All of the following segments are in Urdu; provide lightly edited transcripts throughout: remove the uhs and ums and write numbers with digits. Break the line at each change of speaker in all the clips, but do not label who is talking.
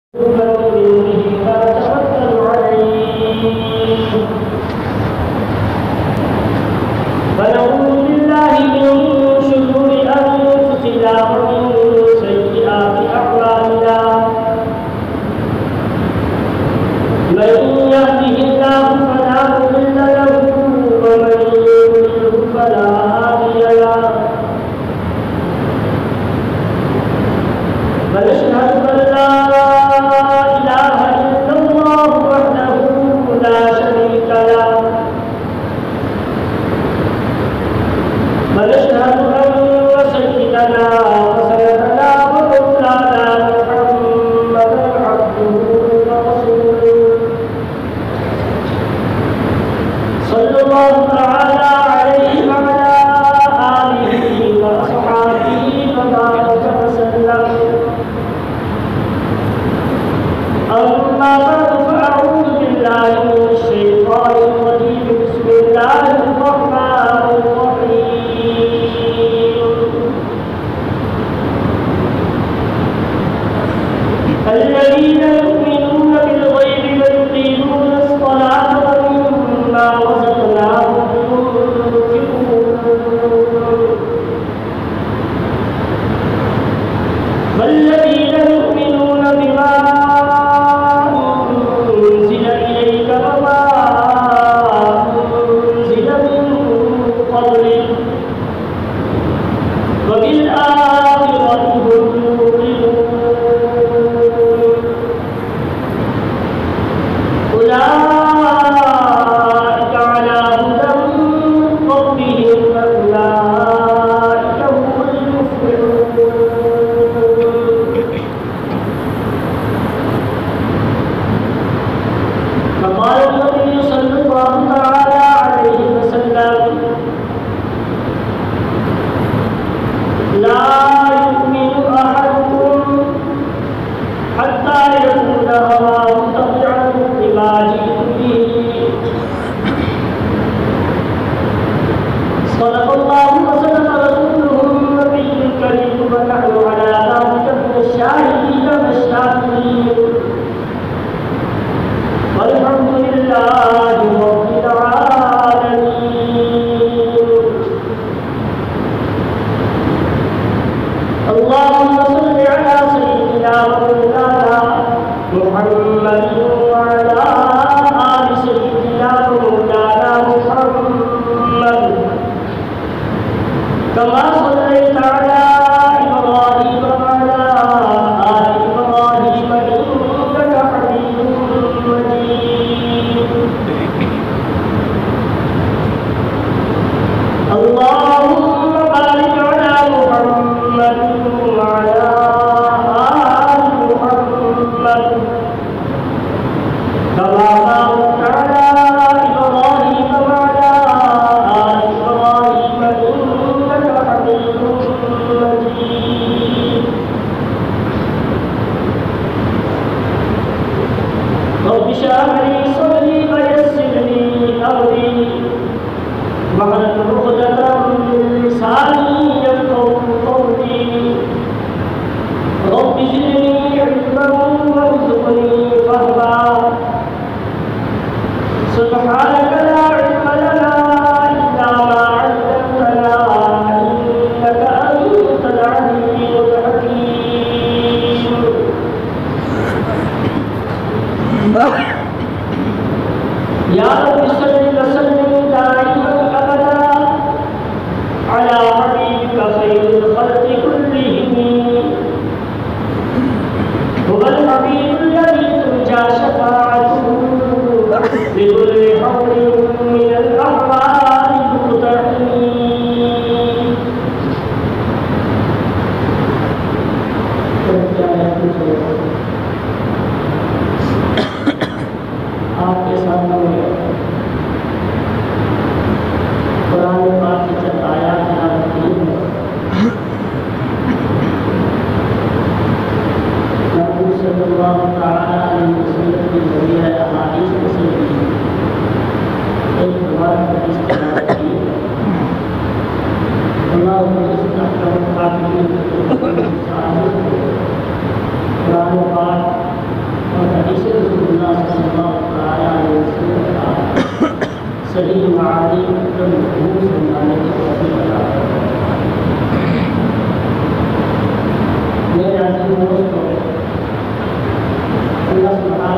قرآن پاک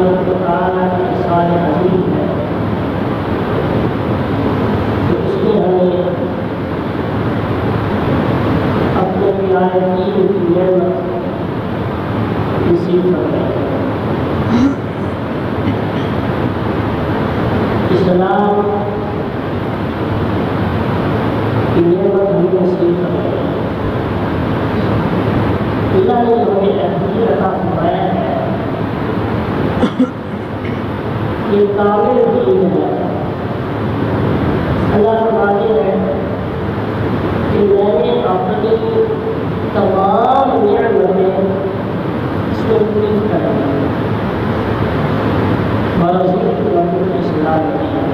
القرآن لسان عظیم ہے، تو اس نے ہمیں اپنے پیارے دین کی نعمت نصیب فرمائی۔ اسلام کی نعمت ہمیں نصیب فرمائی۔ اللہ نے ہمیں اہمیت عطا فرمایا ہے، یہ کامل دین ہے۔ اللہ فرماتے ہیں کہ میں نے اپنی تمام نعمتیں اس میں پوری کر دی، ورزق لکم الاسلام دین۔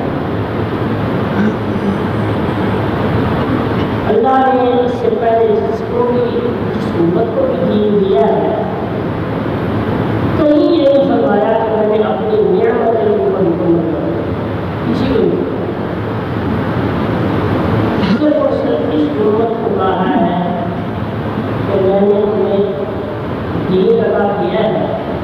اللہ نے اس سے پہلے جس امت کو بھی دین دیا ہے، کہیں یہ نہیں فرمایا کہ میں نے اپنی نعمتیں ان پر مکمل کر دی، کسی کو نہیں۔ صرف اور صرف اس امت کو کہا ہے کہ میں نے تمہیں دین عطا کیا ہے،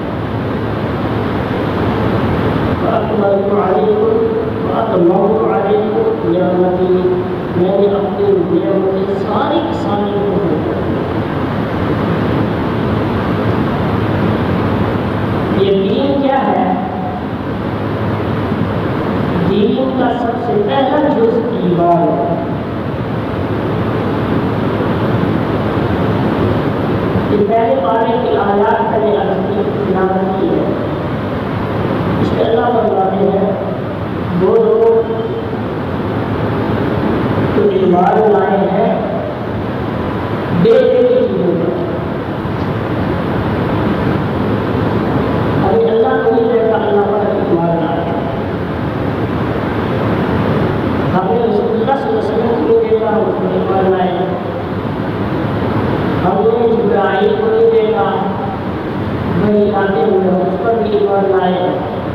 وَأَكْمَلْتُ عَلَيْكُمْ وَأَتْمَمْتُ عَلَيْكُمْ نِعْمَتِي، میں نے اپنی نعمتیں ساری کی ساری مکمل کر دی۔ یہ دین کیا ہے؟ دین کا سب سے پہلا جز ایمان ہے۔ یہ پہلے پارے کی آیات کا یہ تلاوت کی ہے، اس میں اللہ فرماتے ہیں وہ لوگ جو ایمان لائے ہیں بے کی چیزوں پر۔ ابھی اللہ کو نہیں دیکھا، اللہ پر ایمان لائے۔ ہم نے رسول اللہ صلی اللہ علیہ وسلم کو نہیں دیکھا، اس پر ایمان لائے۔ ہم نے جبرائیل کو نہیں دیکھا، وہی آتے ہوئے اس پر بھی ایمان لائے۔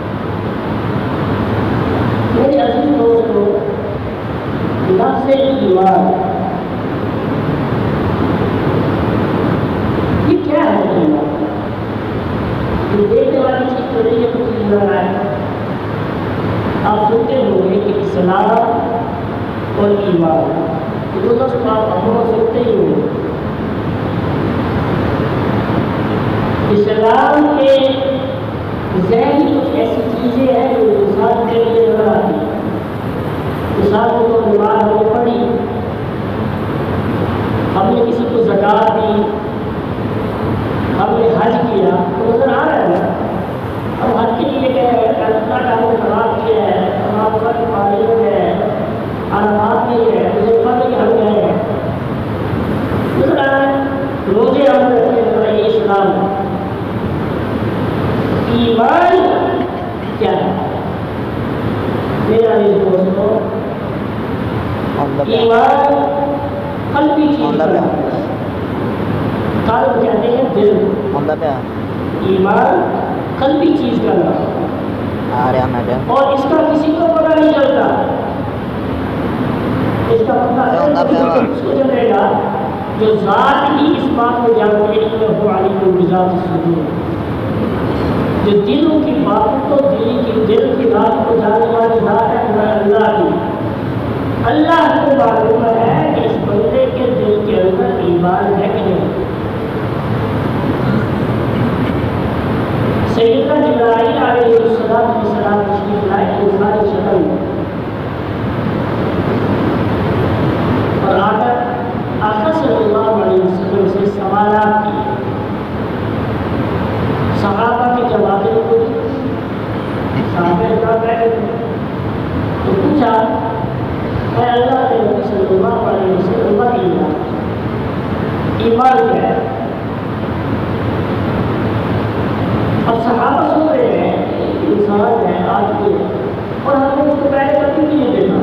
میرے عزیز دوستو، لفظ ایمان یہ کیا ہے؟ ایمان یہ دیکھنے والی چیز تو نہیں ہے، کچھ ایمان آئے۔ آپ سنتے ہوں گے کہ اسلام اور ایمان یہ دونوں سے آپ سنتے ہی ہوں گے۔ اسلام کے ذہنی کچھ ایسی چیزیں ہیں جو انسان کے لیے نظر آتی ہیں۔ مثال کو تو نماز ہم نے پڑھی، ہم نے کسی کو زکوٰۃ دی، ہم نے حج کیا، تو نظر آ رہا ہے نا۔ ہم حج کے لیے گئے ہیں، اللہ کا ہم نے خراب کیا ہے، ہمارے پاس پانی میں گئے ہیں، عرفات نہیں ہے، مزدلفہ میں ہم گئے ہیں، نظر آ رہا ہے۔ روزے ہم نے رکھے ہیں، یہ اسلام ہے۔ ایمان کیا ہے؟ میرا دوستو، ایمان قلبی چیز ہے۔ قلب کہتے ہیں دل، ایمان قلبی چیز کا نام، اور اس کا کسی کو پتہ نہیں چلتا۔ اس کا پتہ اس کو چلے گا جو ذات ہی اس بات کو جانتے ہیں کہ وہ علیم بذات الصدور، جو دلوں کی باتوں کو دل کی بات کو جاننے والی ذات ہے وہ اللہ کی۔ اللہ کو معلوم ہے کہ اس بندے کے دل کے اندر ایمان ہے کہ نہیں۔ سیدنا جبرائیل علیہ السلام تشریف لائے انسانی شکل میں، اور آ کر آقا صلی اللہ علیہ وسلم سے سوالات کیے۔ صحابہ کی جوابیں کو صحابہ کا بیٹھے تو پوچھا، اے اللہ کے نبی صلی اللہ علیہ وسلم ایمان کیا ہے؟ اب صحابہ سن رہے ہیں انسان ہے آدمی ہے، اور ہم نے اس کو پہلے کبھی نہیں دیکھا۔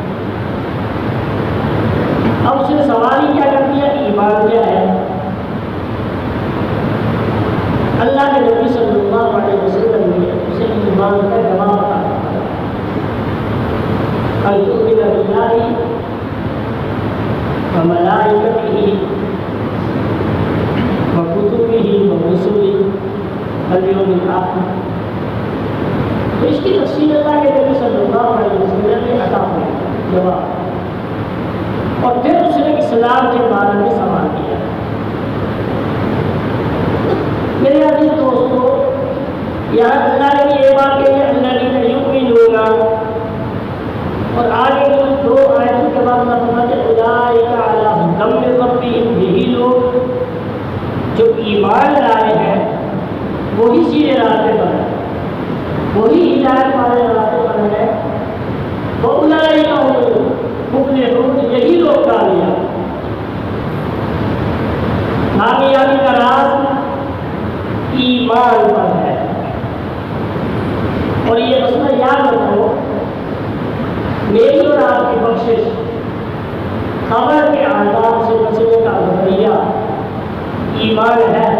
اب اس نے سوال ہی کیا کر دیا، ایمان کیا ہے؟ اللہ کے نبی صلی اللہ علیہ وسلم نے اسے ایمان کا جواب بتایا، ان تؤمن باللہ وملائکتہ وکتبہ ورسلہ والیوم الآخر تو اس کی تفصیل اللہ کے نبی صلی اللہ علیہ وسلم نے عطا کی جواب، اور پھر اس نے اسلام کے بارے میں سوال کیا۔ میرے عزیز دوستو، یہاں اللہ نے یہ بات کہی الذین یؤمنون، اور آگے کی دو آیتوں کے بعد اللہ فرماتے ہیں اولئک علی ھدی من ربہم، یہی لوگ جو ایمان لائے ہیں وہی سیدھے راستے پر ہیں، وہی ہدایت والے راستے پر ہیں، وَأُولَٰئِکَ هُمُ الْمُفْلِحُونَ، یہی لوگ کامیاب۔ کامیابی کا راز ایمان پر ہے، اور یہ مسئلہ یاد رکھو، میری اور آپ کی بخشش خبر کے عذاب سے بچنے کا ذریعہ ایمان ہے۔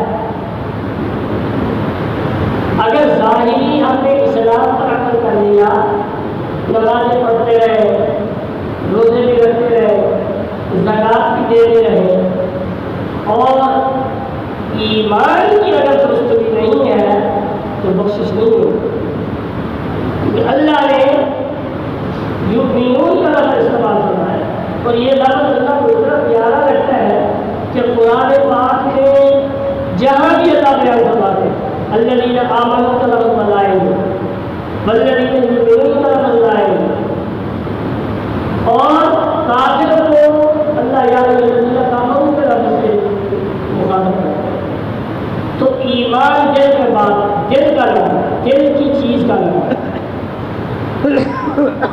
اگر ظاہری ہم نے اسلام پر عمل کر لیا، نمازیں پڑھتے رہے، روزے بھی رکھتے رہے، زکوٰۃ بھی دیتے رہے، اور ایمان کی اگر درستگی نہیں ہے تو بخشش نہیں ہوگی، کیونکہ اللہ نے یؤمنون کا لفظ استعمال کرنا ہے، اور یہ لفظ اللہ کو اتنا پیارا لگتا ہے کہ قرآن پاک میں جہاں بھی اللہ بیان فرماتے ہیں الذین آمنوا کا لفظ لائے والذین یؤمنون کا لفظ لائے، اور کافر کو اللہ یا الذین آمنوا کا لفظ سے مخاطب کرتا ہے۔ تو ایمان دل کے بعد دل کا نام، دل کی چیز کا نام،